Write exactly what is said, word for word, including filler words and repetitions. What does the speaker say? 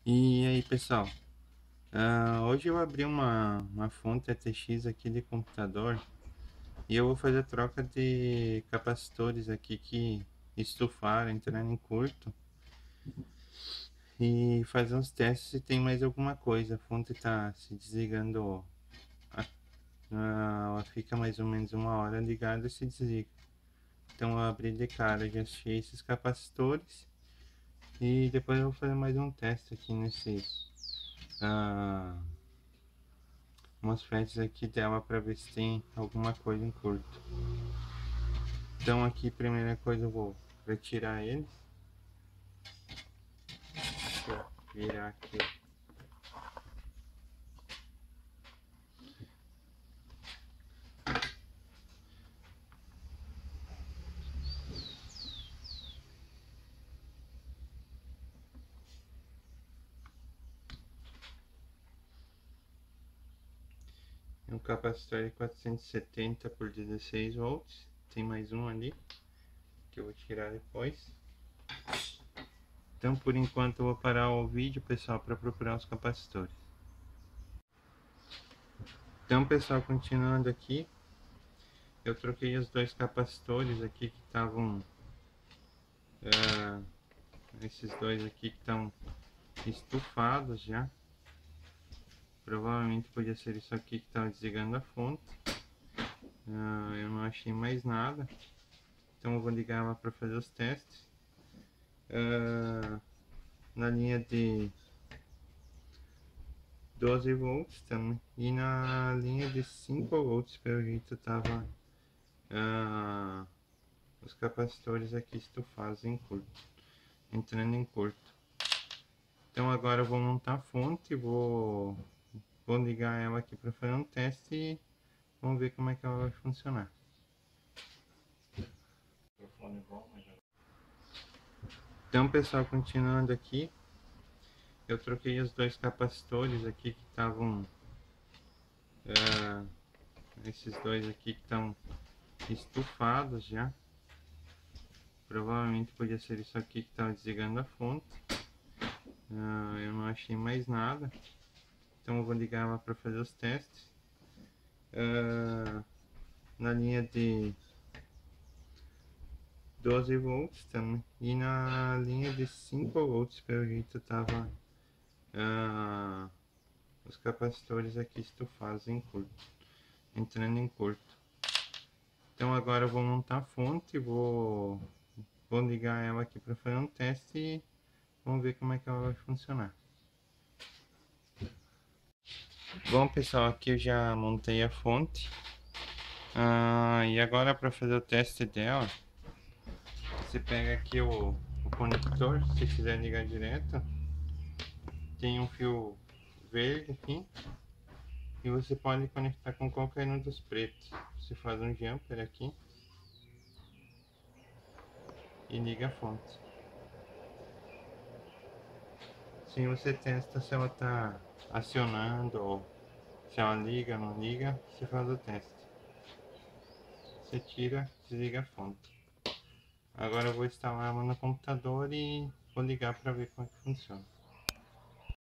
E aí pessoal, Ah, hoje eu abri uma, uma fonte A T X aqui de computador e eu vou fazer a troca de capacitores aqui que estufaram, entrando em curto e fazer uns testes se tem mais alguma coisa. A fonte está se desligando, a- a- ela fica mais ou menos uma hora ligada e se desliga. Então eu abri de cara, já achei esses capacitores e depois eu vou fazer mais um teste aqui nesses ah, MOSFETs aqui dela para ver se tem alguma coisa em curto. Então aqui, primeira coisa, eu vou retirar eles. Deixa eu virar aqui. Um capacitor de quatrocentos e setenta por dezesseis volts. Tem mais um ali que eu vou tirar depois. Então por enquanto eu vou parar o vídeo, pessoal, para procurar os capacitores. Então pessoal, continuando aqui, eu troquei os dois capacitores aqui que estavam, uh, esses dois aqui que estão estufados já. Provavelmente podia ser isso aqui que estava desligando a fonte. Uh, eu não achei mais nada, então eu vou ligar ela para fazer os testes. Uh, na linha de doze volts também, e na linha de cinco volts, pelo jeito tava uh, os capacitores aqui estufados em curto, entrando em curto. Então agora eu vou montar a fonte, vou, vou ligar ela aqui para fazer um teste e vamos ver como é que ela vai funcionar. Então pessoal, continuando aqui, eu troquei os dois capacitores aqui que estavam, uh, esses dois aqui que estão estufados já. Provavelmente podia ser isso aqui que estava desligando a fonte. Uh, eu não achei mais nada, então eu vou ligar ela para fazer os testes. Uh, na linha de doze volts também, e na linha de cinco volts, pelo jeito tava uh, os capacitores aqui estufados em curto, entrando em curto. Então agora eu vou montar a fonte, vou, vou ligar ela aqui para fazer um teste e vamos ver como é que ela vai funcionar. Bom pessoal, aqui eu já montei a fonte. Ah, e agora para fazer o teste dela, você pega aqui o, o conector, se quiser ligar direto. Tem um fio verde aqui e você pode conectar com qualquer um dos pretos. Você faz um jumper aqui e liga a fonte. Assim você testa se ela está acionando ou se ela liga ou não liga, você faz o teste. Você tira, desliga a fonte. Agora eu vou instalar ela no computador e vou ligar para ver como é que funciona.